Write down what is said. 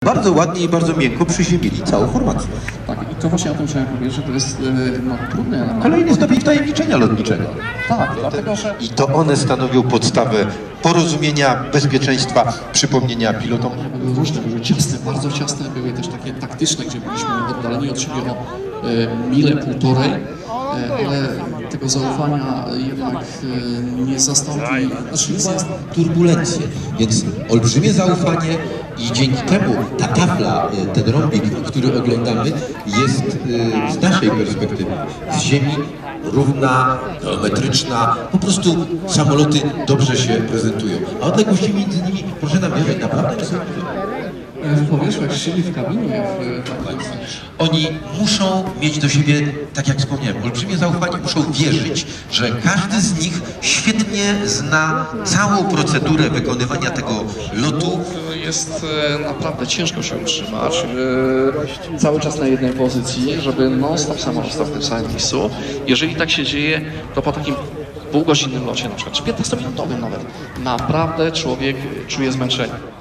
bardzo ładnie i bardzo miękko przyziemili całą formację. Tak, i to właśnie o tym chciałem powiedzieć, że to jest no, trudne. Kolejny stopień wtajemniczenia lotniczego. Tak, dlatego że... I to one stanowią podstawę porozumienia, bezpieczeństwa, przypomnienia pilotom. Były różne, były ciasne, bardzo ciasne, były też takie taktyczne, gdzie byliśmy oddaleni od siebie o milę, półtorej, ale tego zaufania jednak nie zastąpi, znaczy jest turbulencje, Więc olbrzymie zaufanie i dzięki temu ta tafla, ten rąbik, który oglądamy, jest z naszej perspektywy z ziemi równa, geometryczna, po prostu samoloty dobrze się prezentują. A odległości między nimi, proszę nam wierzyć, naprawdę nie są duże. w powierzchniach siebie w kabinie. Oni muszą mieć do siebie, tak jak wspomniałem, olbrzymie zaufanie, muszą wierzyć, że każdy z nich świetnie zna całą procedurę wykonywania tego lotu. Jest naprawdę ciężko się utrzymać cały czas na jednej pozycji, żeby non-stop samolot stał w tym samym miejscu. Jeżeli tak się dzieje, to po takim półgodzinnym locie, na przykład, czy 15-minutowym nawet, naprawdę człowiek czuje zmęczenie.